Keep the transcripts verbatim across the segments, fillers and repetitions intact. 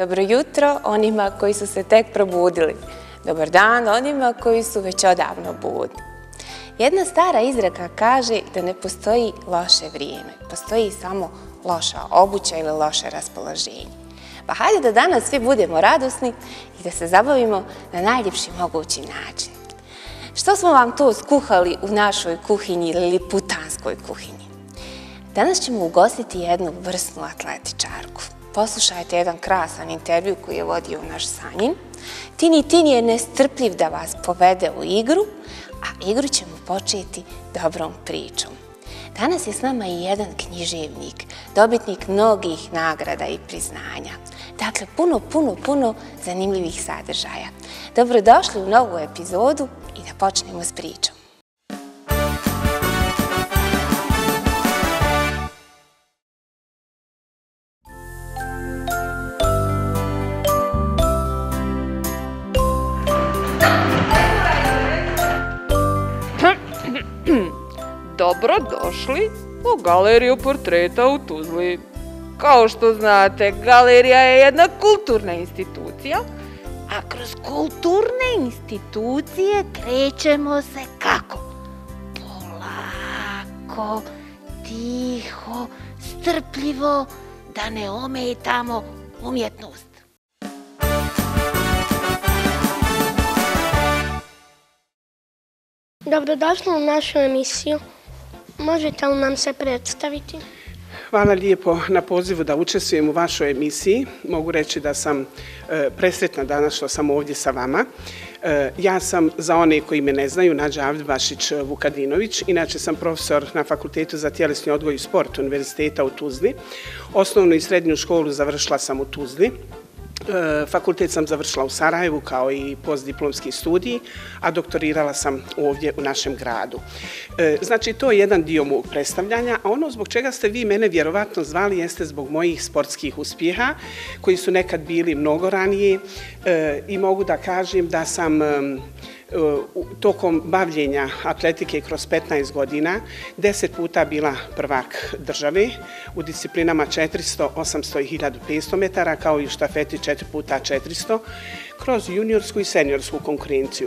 Dobro jutro onima koji su se tek probudili. Dobar dan onima koji su već odavno budni. Jedna stara izreka kaže da ne postoji loše vrijeme, postoji samo loša obuća ili loše raspoloženje. Pa hajde da danas svi budemo radosni i da se zabavimo na najljepši mogući način. Što smo vam to skuhali u našoj kuhinji ili liputanskoj kuhinji? Danas ćemo ugostiti jednu vrsnu atletičarku. Poslušajte jedan krasan intervju koji je vodio naš Sanjin. Tini Tini je nestrpljiv da vas povede u igru, a igru ćemo početi dobrom pričom. Danas je s nama i jedan književnik, dobitnik mnogih nagrada i priznanja. Dakle, puno, puno, puno zanimljivih sadržaja. Dobrodošli u novu epizodu i da počnemo s pričom. Dobrodošli u Galeriju portreta u Tuzli. Kao što znate, galerija je jedna kulturna institucija, a kroz kulturne institucije krećemo se kako? Polako, tiho, strpljivo, da ne ometamo umjetnost. Dobrodošli u našu emisiju. Možete li nam se predstaviti? Hvala lijepo na pozivu da učestvujem u vašoj emisiji. Mogu reći da sam e, presretna danas što sam ovdje sa vama. E, ja sam, za one koji me ne znaju, Nađa Avdibašić Vukadinović. Inače sam profesor na Fakultetu za tjelesni odgoj i sport Univerziteta u Tuzli. Osnovnu i srednju školu završila sam u Tuzli. Fakultet sam završila u Sarajevu kao i postdiplomski studij, a doktorirala sam ovdje u našem gradu. Znači, to je jedan dio mog predstavljanja, a ono zbog čega ste vi mene vjerovatno zvali jeste zbog mojih sportskih uspjeha, koji su nekad bili mnogo ranije i mogu da kažem da sam tokom bavljenja atletike kroz petnaest godina deset puta bila prvak države u disciplinama četiristo, osamsto i hiljadu petsto metara, kao i u štafeti četiri puta četiristo, kroz juniorsku i seniorsku konkurenciju.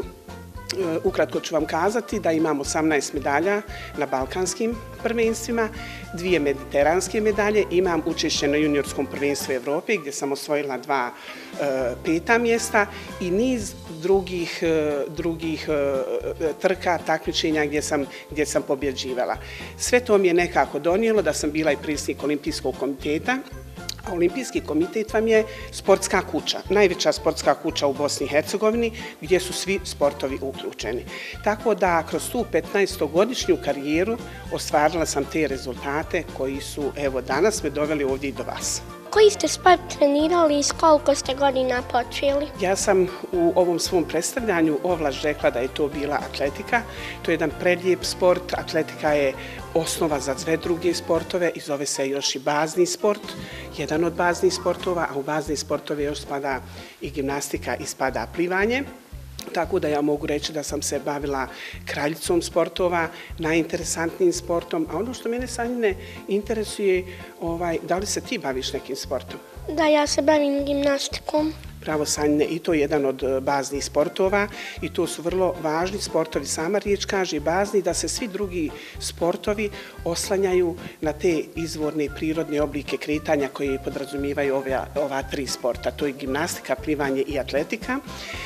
Ukratko ću vam kazati da imam osamnaest medalja na balkanskim prvenstvima, dvije mediteranske medalje, imam učešće na juniorskom prvenstvu Evrope gdje sam osvojila dva e, peta mjesta i niz drugih, e, drugih e, trka, takmičenja gdje sam, gdje sam pobjeđivala. Sve to mi je nekako donijelo da sam bila i predsjednik Olimpijskog komiteta. Olimpijski komitet vam je sportska kuća, najveća sportska kuća u Bosni i Hercegovini gdje su svi sportovi uključeni. Tako da kroz tu petnaestogodišnju karijeru ostvarila sam te rezultate koji su, evo, danas me doveli ovdje i do vas. Koji ste sport trenirali i s koliko ste godina počeli? Ja sam u ovom svom predstavljanju ovlaš rekla da je to bila atletika. To je jedan predlijep sport. Atletika je osnova za sve druge sportove i zove se još i bazni sport, jedan od baznih sportova, a u bazni sportove još spada i gimnastika i spada plivanje. Tako da ja mogu reći da sam se bavila kraljicom sportova, najinteresantnijim sportom, a ono što mene Sanjine interesuje, ovaj, da li se ti baviš nekim sportom? Da, ja se bavim gimnastikom. Bravo Sanjine, i to je jedan od baznih sportova i to su vrlo važni sportovi. Sama riječ kaže bazni, da se svi drugi sportovi oslanjaju na te izvorne prirodne oblike kretanja koje podrazumijevaju ova, ova tri sporta. To je gimnastika, plivanje i atletika.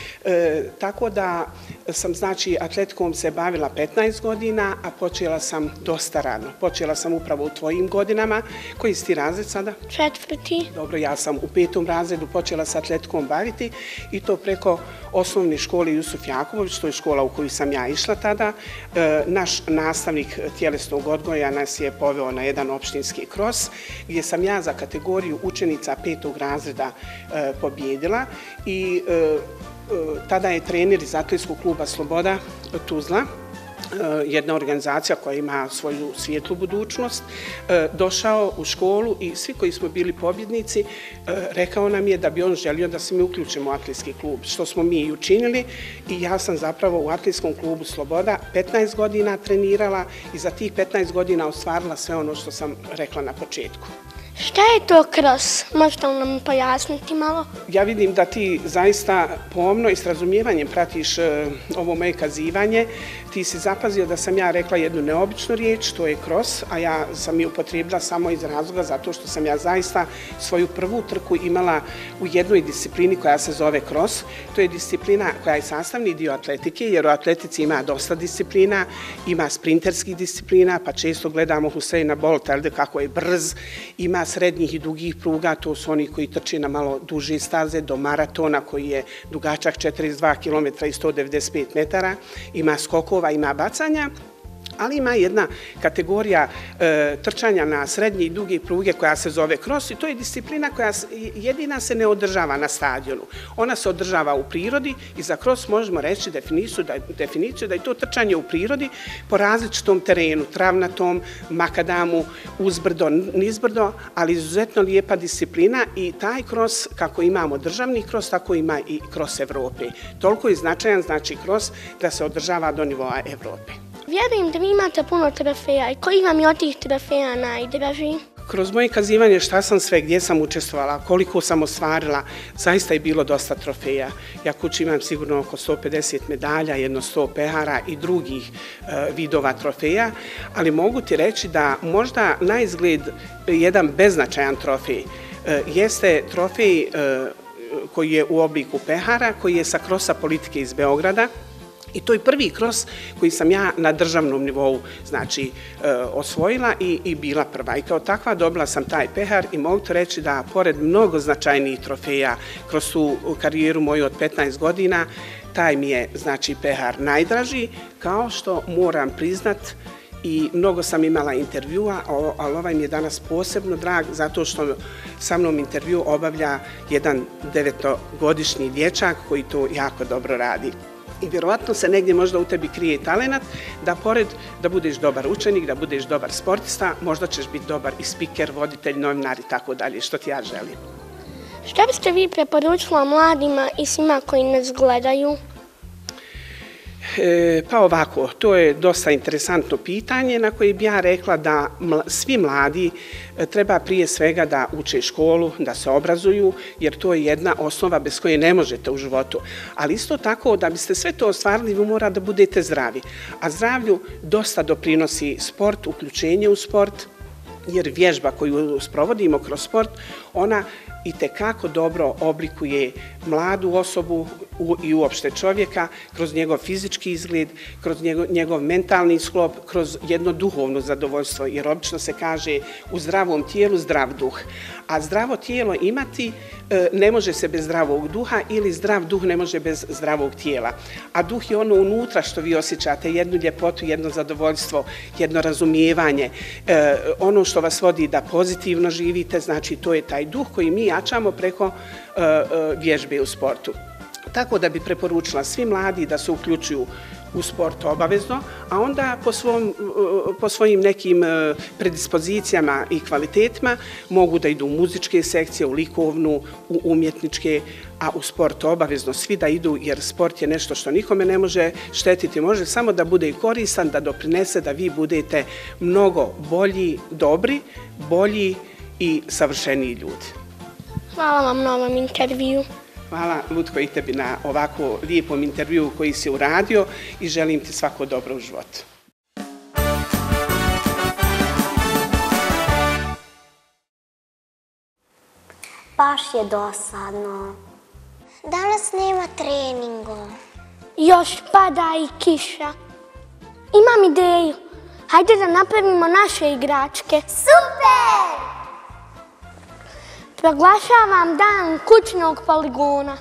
E, tako da sam, znači, atletikom se bavila petnaest godina, a počela sam dosta rano. Počela sam upravo u tvojim godinama. Koji si ti razred sada? Četvrti. Dobro, ja sam u petom razredu počela sa atletikom baviti i to preko osnovne škole Jusuf Jakubović, to je škola u koju sam ja išla tada. E, naš nastavnik tjelesnog odgoja nas je poveo na jedan opštinski kros, gdje sam ja za kategoriju učenica petog razreda e, pobjedila i e, tada je trener iz atletskog kluba Sloboda Tuzla, jedna organizacija koja ima svoju svijetlu budućnost, došao u školu i svi koji smo bili pobjednici rekao nam je da bi on želio da se mi uključimo u atletski klub, što smo mi i učinili i ja sam zapravo u atletskom klubu Sloboda petnaest godina trenirala i za tih petnaest godina ostvarila sve ono što sam rekla na početku. Šta je to kros? Možete li nam pojasniti malo? Ja vidim da ti zaista pomno i s razumijevanjem pratiš e, ovo moje kazivanje. Ti si zapazio da sam ja rekla jednu neobičnu riječ, to je cross, a ja sam je upotrijebila samo iz razloga zato što sam ja zaista svoju prvu trku imala u jednoj disciplini koja se zove cross. To je disciplina koja je sastavni dio atletike, jer u atletici ima dosta disciplina, ima sprinterskih disciplina, pa često gledamo Huseina Bolta, kako je brz, ima srednjih i dugih pruga, to su oni koji trče na malo duže staze, do maratona koji je dugačak četrdeset dva kilometra i sto devedeset pet metara, ima skokova, ima bacanja, ali ima jedna kategorija e, trčanja na srednje i duge pruge koja se zove cross i to je disciplina koja jedina se ne održava na stadionu. Ona se održava u prirodi i za cross možemo reći definiciju da, definiciju da je to trčanje u prirodi po različitom terenu, travnatom, makadamu, uzbrdo, nizbrdo, ali izuzetno lijepa disciplina i taj cross, kako imamo državni cross, tako ima i cross Evrope. Toliko je značajan, znači cross, da se održava do nivoa Evrope. Vjerujem da vi imate puno trofeja i koji vam je od tih trofeja najdraži? Kroz moje kazivanje šta sam sve, gdje sam učestvovala, koliko sam ostvarila, zaista je bilo dosta trofeja. Ja kući imam sigurno oko sto pedeset medalja, jedno sto pehara i drugih e, vidova trofeja, ali mogu ti reći da možda na izgled jedan beznačajan trofej e, jeste trofej e, koji je u obliku pehara, koji je sa krosa politike iz Beograda. I to je prvi cross koji sam ja na državnom nivou, znači, e, osvojila i, i bila prva. I kao takva dobila sam taj pehar i mogu to reći da, pored mnogo značajnijih trofeja kroz tu karijeru moju od petnaest godina, taj mi je, znači, pehar najdraži, kao što moram priznat i mnogo sam imala intervjua, ali ovaj mi je danas posebno drag zato što sa mnom intervju obavlja jedan devetogodišnji dječak koji to jako dobro radi. I vjerovatno se negdje možda u tebi krije talenat da pored da budeš dobar učenik, da budeš dobar sportista, možda ćeš biti dobar i spiker, voditelj, novinar i tako dalje, što ti ja želim. Šta biste vi preporučila mladima i svima koji nas gledaju? E, pa ovako, to je dosta interesantno pitanje na koje bi ja rekla da mla, svi mladi e, treba prije svega da uče školu, da se obrazuju, jer to je jedna osnova bez koje ne možete u životu. Ali isto tako, da biste sve to ostvarili, vi mora da budete zdravi. A zdravlju dosta doprinosi sport, uključenje u sport, jer vježba koju sprovodimo kroz sport, ona itekako dobro oblikuje mladu osobu i uopšte čovjeka kroz njegov fizički izgled, kroz njegov, njegov mentalni sklop, kroz jedno duhovno zadovoljstvo, jer obično se kaže u zdravom tijelu zdrav duh. A zdravo tijelo imati ne može se bez zdravog duha ili zdrav duh ne može bez zdravog tijela. A duh je ono unutra što vi osjećate, jednu ljepotu, jedno zadovoljstvo, jedno razumijevanje, ono što vas vodi da pozitivno živite, znači to je taj duh koji mi jačamo preko vježbe u sportu. Tako da bi preporučila svi mladi da se uključuju u sport obavezno, a onda po, svom, po svojim nekim predispozicijama i kvalitetima mogu da idu u muzičke sekcije, u likovnu, u umjetničke, a u sport obavezno svi da idu, jer sport je nešto što nikome ne može štetiti, može samo da bude i koristan, da doprinese da vi budete mnogo bolji, dobri, bolji i savršeniji ljudi. Hvala vam na ovom intervju. Hvala, Lutko, i tebi na ovako lijepom intervju koji si uradio i želim ti svako dobro u životu. Baš je dosadno. Danas nema treninga. Još pada i kiša. Imam ideju. Hajde da napravimo naše igračke. Super! Proglašavam dan kućnog poligona.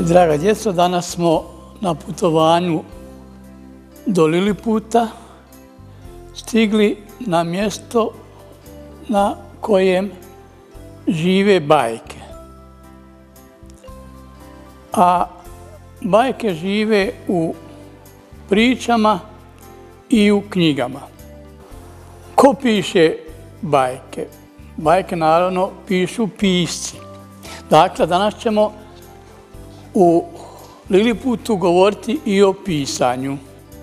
Draga djeco, danas smo na putovanju do Liliputa stigli na mjesto na kojem žive bajke. A bajke žive u pričama i u knjigama. Ko piše bajke? Bajke naravno pišu pisci. Dakle, danas ćemo u Liliputu govoriti i o pisanju.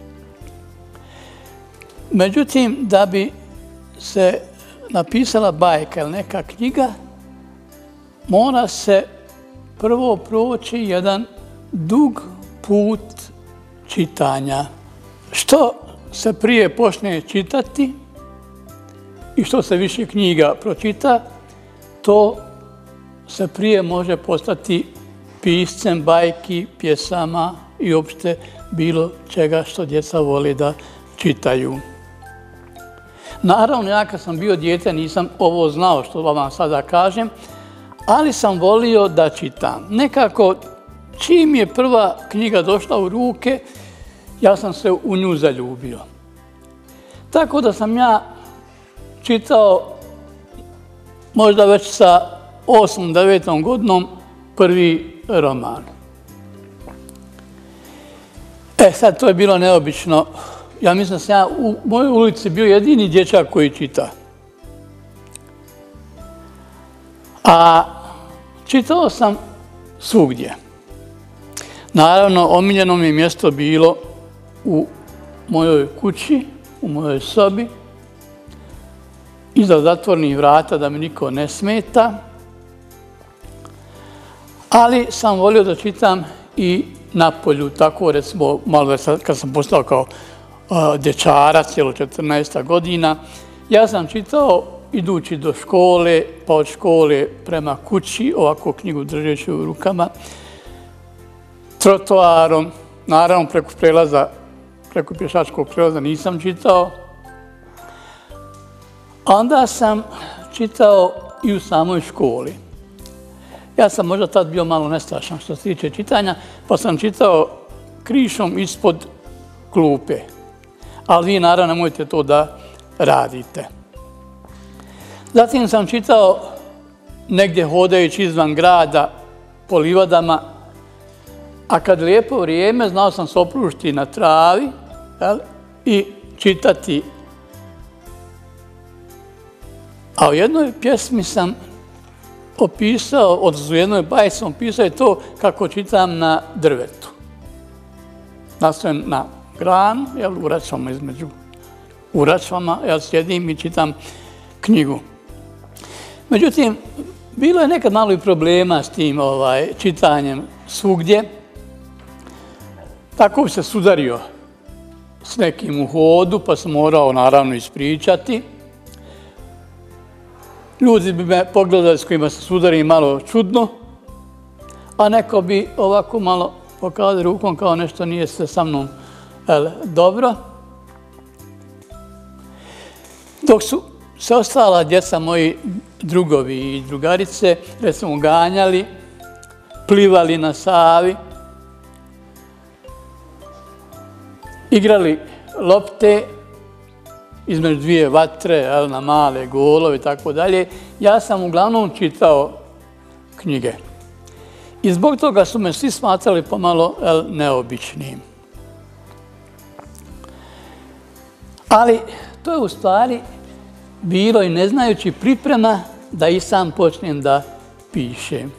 Međutim, da bi se napisala bajka ili neka knjiga, mora se prvo proći jedan dug put čitanja. Što se prije počne čitati i što se više knjiga pročita, to se prije može postati piscem bajki, pjesama i uopšte bilo čega što djeca vole da čitaju. Naravno, ja kad sam bio dijete nisam ovo znao što vam sada kažem, ali sam volio da čitam. Nekako, čim je prva knjiga došla u ruke, ja sam se u nju zaljubio. Tako da sam ja čitao možda već sa osmom, devetom godinom prvi roman. E, sad to je bilo neobično. Ja mislim da sam ja u mojoj ulici bio jedini dječak koji čita. A čitao sam svugdje. Naravno, omiljeno mi je mjesto bilo u mojoj kući, u mojoj sobi, iza zatvornih vrata da mi niko ne smeta. Ali sam volio da čitam i napolju, tako recimo malo kad sam postao kao dječarac, cijelo četrnaesta godina, ja sam čitao idući do škole, pa od škole prema kući, ovako knjigu držeći u rukama, trotoarom, naravno preko prelaza, preko pješačkog prelaza nisam čitao. Onda sam čitao i u samoj školi. Ja sam možda tad bio malo nestrašan što se tiče čitanja, pa sam čitao krišom ispod klupe. Ali vi naravno nemojte to da radite. Zatim sam čitao negdje hodajući izvan grada po livadama, a kad lijepo vrijeme znao sam se opružiti na travi i čitati. A u jednoj pjesmi sam opisao, odnosno u jednoj bajci sam opisao to kako čitam na drvetu. Nastavim na granu, u račvama između, u račvama, ja sjedim i čitam knjigu. Međutim, bilo je nekad malo i problema s tim čitanjem svugdje. Tako bi se sudario s nekim u hodu, pa sam morao naravno ispričati. Ljudi bi me pogledali s kojima se sudari malo čudno, a neko bi ovako malo pokazali rukom kao nešto nije se sa mnom dobro. Dok su se ostala djeca, moji drugovi i drugarice, recimo ganjali, plivali na Savi, igrali lopte između dvije vatre, na male golove i tako dalje, ja sam uglavnom čitao knjige. I zbog toga su me svi smatrali pomalo neobičnim. Ali to je u stvari bilo i ne znajući priprema da i sam počnem da pišem.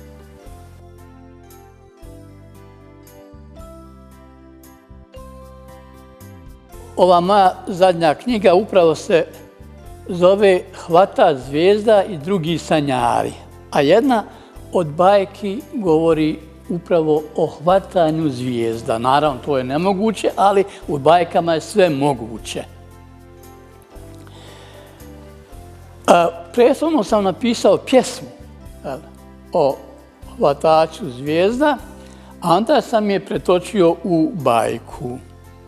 Ova moja zadnja knjiga upravo se zove Hvata zvijezda i drugi sanjari, a jedna od bajki govori upravo o hvatanju zvijezda. Naravno, to je nemoguće, ali u bajkama je sve moguće. Prethodno sam napisao pjesmu o hvataču zvijezda, a onda sam je pretočio u bajku.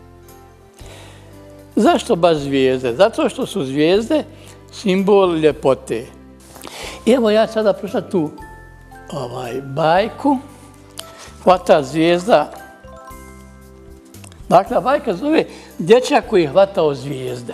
Zašto baš zvijezde? Zato što su zvijezde simbol ljepote. I evo ja sada pročitati tu bajku hvata zvijezda. Dakle, bajka zove Dječak koji je hvatao zvijezde.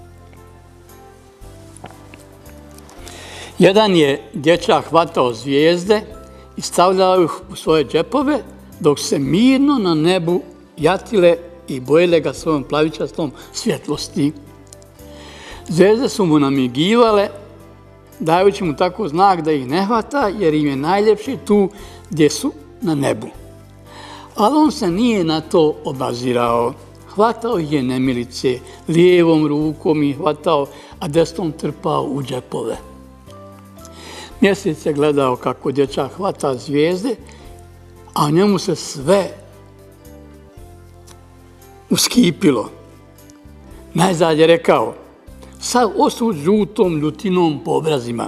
Jedan je dječak hvatao zvijezde i stavljao ih u svoje džepove, dok se mirno na nebu jatile i bojile ga svojom plavičastom svjetlosti. Zvijezde su mu namigivale, dajući mu tako znak da ih ne hvata, jer im je najljepše tu gdje su na nebu. Ali on se nije na to obazirao. Hvatao ih je nemilice, lijevom rukom ih hvatao, a desnom trpao u džepove. Mjesec je gledao kako dječak hvata zvijezde, a njemu se sve uskipilo. Najzad je rekao, sav osut žutom ljutinom po obrazima.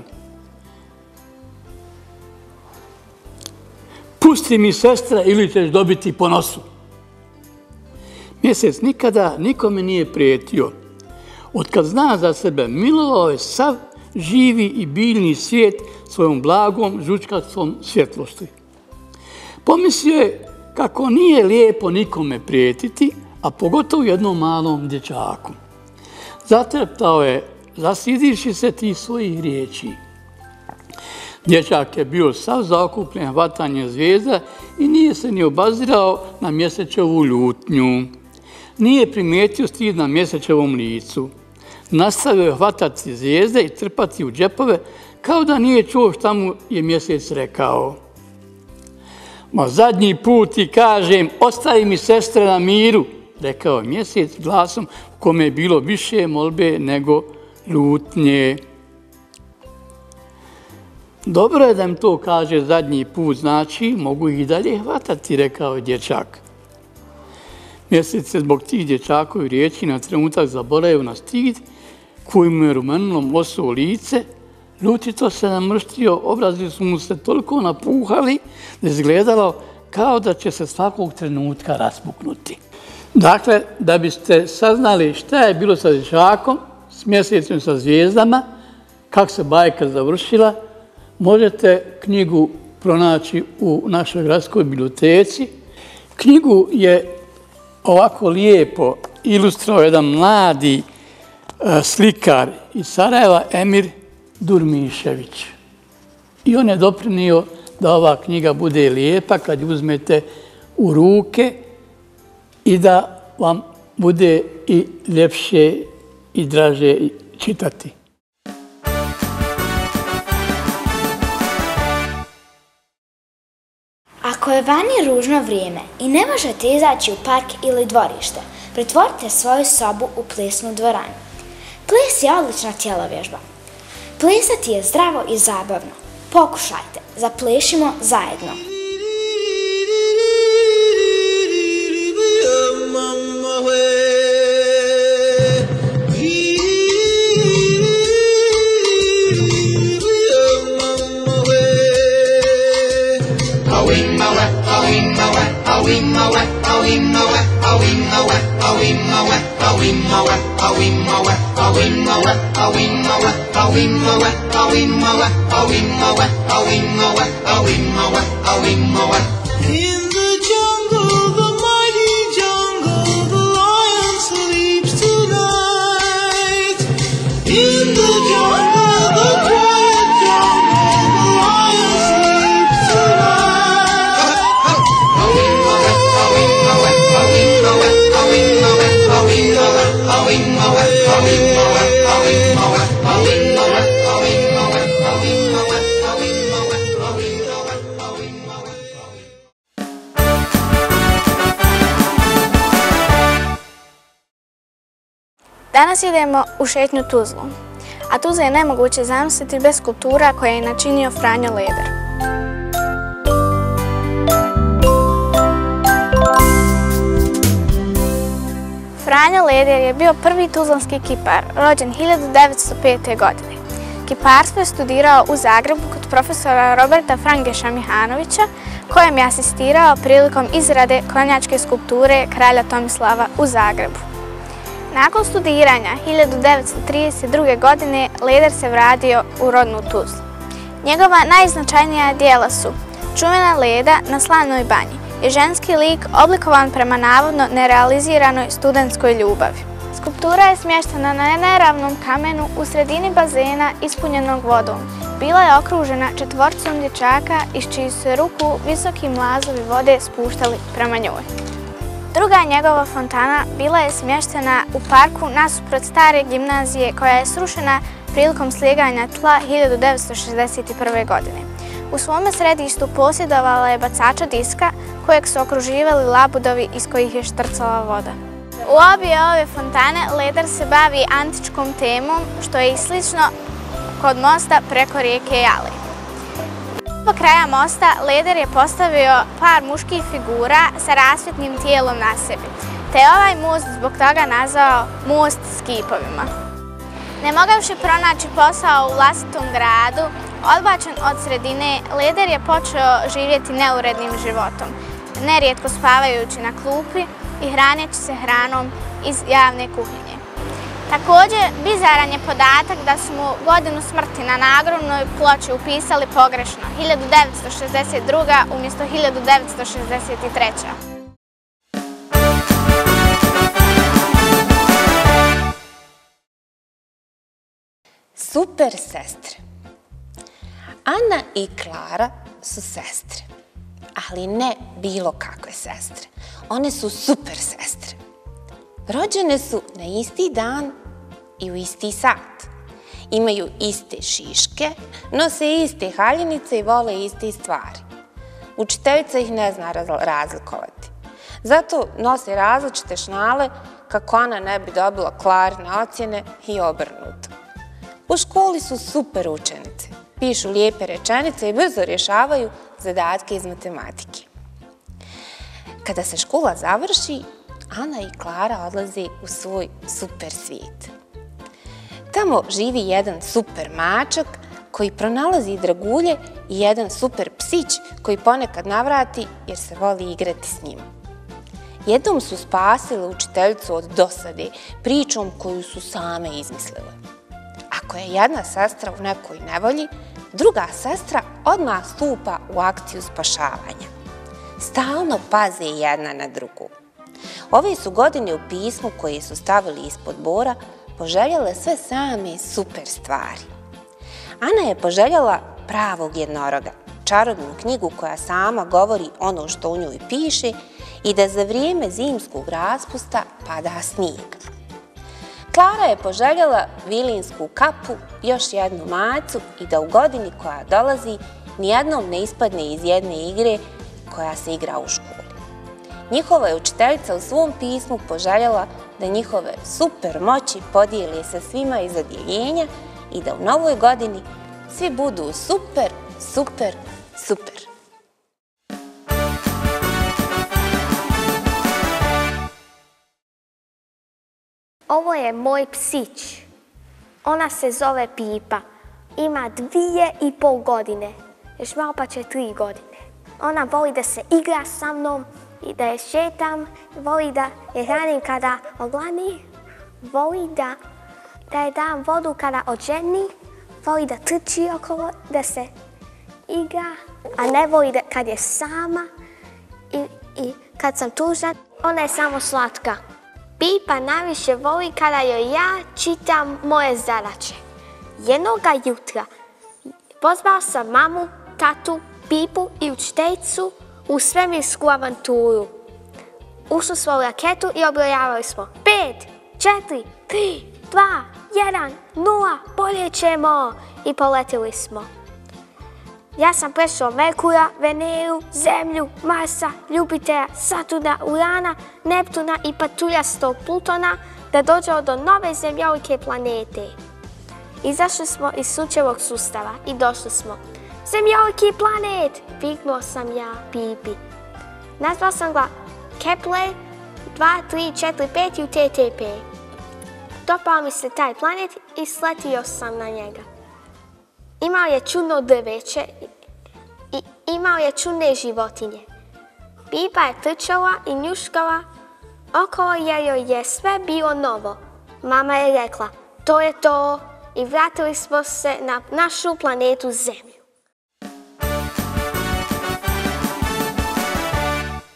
Pusti mi, sestra, ili ćeš dobiti po nosu. Mjesec nikada nikome nije prijetio. Otkad zna za sebe, milovao je sav živi i biljni svijet svojom blagom, žučkastom svjetlosti. Pomislio je kako nije lijepo nikome prijetiti, a pogotovo jednom malom dječaku. Zatreptao je, zasidivši se tih svojih riječi. Dječak je bio sav zaokupljen hvatanjem zvijezda i nije se ni obazirao na mjesečevu ljutnju. Nije primijetio stid na mjesečevom licu. Nastavio je hvatati zvijezde i trpati u džepove, kao da nije čuo šta mu je mjesec rekao. Ma zadnji put ti kažem, ostavi mi, sestre, na miru, rekao je mjesec glasom u kome je bilo više molbe nego ljutnje. Dobro je da im to kaže zadnji put, znači mogu ih dalje hvatati, rekao je dječak. Mjesec se zbog tih dječakovi riječi na trenutak zaboravio na stid, koji mu je rumenulo osuo lice, ljutito se namrštio, obrazi su mu se toliko napuhali da je izgledalo kao da će se svakog trenutka raspuknuti. Dakle, da biste saznali šta je bilo sa dječakom, s mjesecom, sa zvijezdama, kako se bajka završila, možete knjigu pronaći u našoj gradskoj biblioteci. Knjigu je ovako lijepo ilustrirao jedan mladi slikar iz Sarajeva, Emir Durmišević. I on je doprinio da ova knjiga bude lijepa kad ju uzmete u ruke i da vam bude i ljepše i draže čitati. Ako je vani ružno vrijeme i ne možete izaći u park ili dvorište, pretvorite svoju sobu u plesnu dvoranu. Ples je odlična tjelovježba. Plesati je zdravo i zabavno. Pokušajte, zaplešimo zajedno. In the jungle, the mighty jungle, the lion sleeps tonight. In the jungle, the quiet jungle, the lion sleeps tonight. Danas idemo u šetnju Tuzlom, a Tuzla je nemoguće zamisliti bez skulptura koje je načinio Franjo Leder. Franjo Leder je bio prvi tuzlanski kipar, rođen hiljadu devetsto pete. godine. Kiparstvo je studirao u Zagrebu kod profesora Roberta Frangeša Mihanovića, kojem je asistirao prilikom izrade konjačke skulpture kralja Tomislava u Zagrebu. Nakon studiranja hiljadu devetsto trideset druge. godine Leder se vratio u rodnu Tuzlu. Njegova najznačajnija djela su čuvena leda na Slavnoj banji je ženski lik oblikovan prema navodno nerealiziranoj studentskoj ljubavi. Skulptura je smještena na neravnom kamenu u sredini bazena ispunjenog vodom. Bila je okružena četvoricom dječaka iz čiji su se ruku visoki mlazovi vode spuštali prema njoj. Druga njegova fontana bila je smještena u parku nasuprot stare gimnazije koja je srušena prilikom slijeganja tla hiljadu devetsto šezdeset prve. godine. U svome središtu posjedovala je bacača diska kojeg su okruživali labudovi iz kojih je štrcala voda. U obje ove fontane Leder se bavi antičkom temom, što je i slično kod mosta preko rijeke Jale. Po kraja mosta Leder je postavio par muških figura sa rasvjetnim tijelom na sebi, te je ovaj most zbog toga nazvao most s kipovima. Ne mogavši pronaći posao u vlastitom gradu, odbačen od sredine, Leder je počeo živjeti neurednim životom, nerijetko spavajući na klupi i hraneći se hranom iz javne kuhinje. Također, bizaran je podatak da su mu godinu smrti na nagrobnoj ploči upisali pogrešno, hiljadu devetsto šezdeset druga. umjesto hiljadu devetsto šezdeset treća. Super sestre. Ana i Klara su sestre, ali ne bilo kakve sestre. One su super sestre. Rođene su na isti dan i u isti sat. Imaju iste šiške, nose iste haljinice i vole iste stvari. Učiteljica ih ne zna razlikovati. Zato nose različite šnale kako Ana ne bi dobila Klarine ocjene i obrnuto. U školi su super učenice. Pišu lijepe rečenice i brzo rješavaju zadatke iz matematike. Kada se škola završi, Ana i Klara odlaze u svoj super svijet. Tamo živi jedan super mačak koji pronalazi dragulje i jedan super psić koji ponekad navrati jer se voli igrati s njim. Jednom su spasile učiteljicu od dosade pričom koju su same izmislile. Ako je jedna sestra u nekoj nevolji, druga sestra odmah stupa u akciju spašavanja. Stalno paze jedna na drugu. Ove su godine u pismu koje su stavili ispod bora poželjele sve same super stvari. Ana je poželjela pravog jednoroga, čarobnu knjigu koja sama govori ono što u njoj piše i da za vrijeme zimskog raspusta pada snijeg. Klara je poželjela vilinsku kapu, još jednu macu i da u godini koja dolazi nijednom ne ispadne iz jedne igre koja se igra u školi. Njihova je učiteljica u svom pismu poželjela da njihove super moći podijeli sa svima iz odjeljenja i da u novoj godini svi budu super, super, super. Ovo je moj psić. Ona se zove Pipa. Ima dvije i pol godine. Još malo pa će tri godine. Ona voli da se igra sa mnom i da je šetam. Voli da je hranim kada ogladni. Voli da, da je dam vodu kada oženi. Voli da trči okolo, da se igra. A ne voli da kad je sama i, i kad sam tužna. Ona je samo slatka. Pipa najviše voli kada joj ja čitam moje zadaće. Jednoga jutra pozvao sam mamu, tatu, Pipu i učiteljicu u svemirsku avanturu. Ušli smo u raketu i obrojavali smo pet, četiri, tri, dva, jedan, nula, poljećemo i poletili smo. Ja sam prešao Merkura, Veneru, Zemlju, Marsa, Jupitera, Saturna, Urana, Neptuna i patuljastog Plutona da dođemo do nove zemljolike planete. Izašli smo iz sunčevog sustava i došli smo. Zemljoliki planet! Viknuo sam ja Pipi. Nazvao sam ga Kepler dva tri četiri pet U T T P. Dopao mi se taj planet i sletio sam na njega. Imao je čudno drveće i imao je čudne životinje. Pipa je trčala i njuškala okolo jer joj je sve bilo novo. Mama je rekla, to je to, i vratili smo se na našu planetu Zemlju.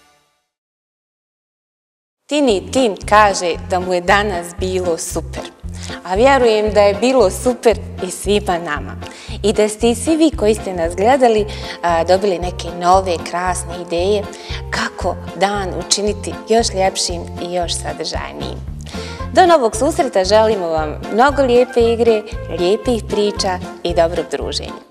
Tini Tim kaže da mu je danas bilo super. A vjerujem da je bilo super i svima nama. I da ste i svi vi koji ste nas gledali dobili neke nove, krasne ideje kako dan učiniti još ljepšim i još sadržajnijim. Do novog susreta želimo vam mnogo lijepe igre, lijepih priča i dobrog druženja.